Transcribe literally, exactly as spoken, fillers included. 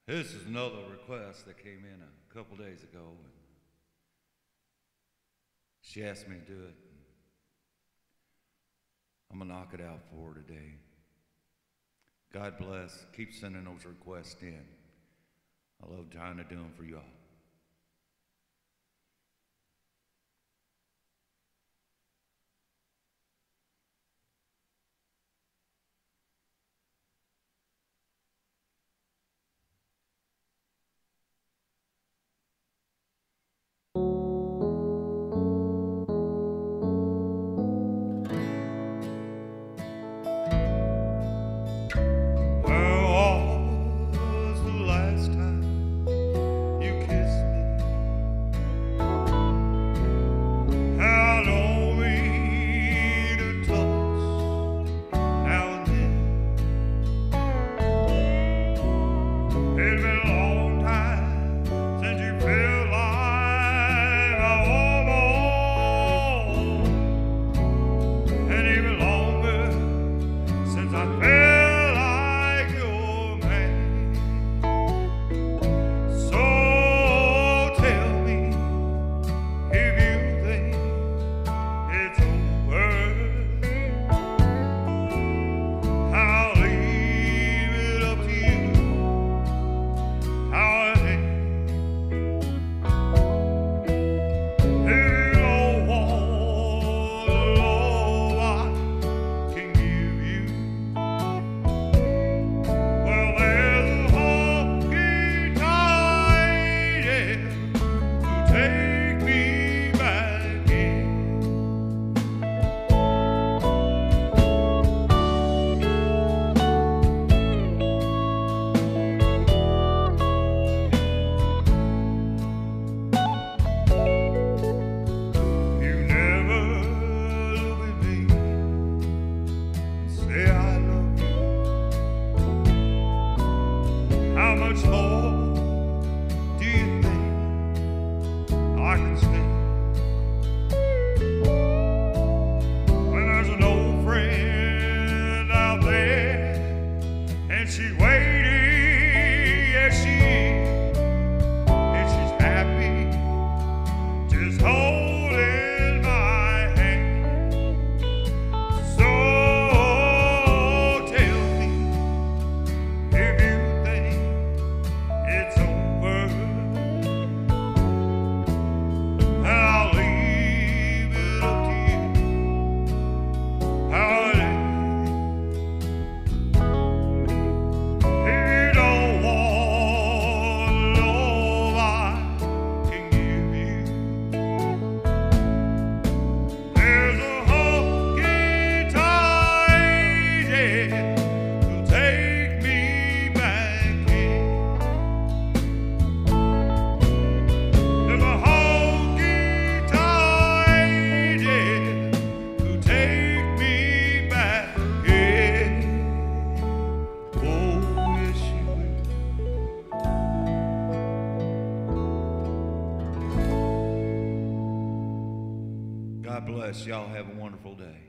This is another request that came in a couple days ago. And she asked me to do it. I'm going to knock it out for her today. God bless. Keep sending those requests in. I love trying to do them for y'all. She waiting, yes she is, and she's happy, just holding my hand. So tell me if you think it's over, I'll leave it up to you. How it is. God bless. Y'all have a wonderful day.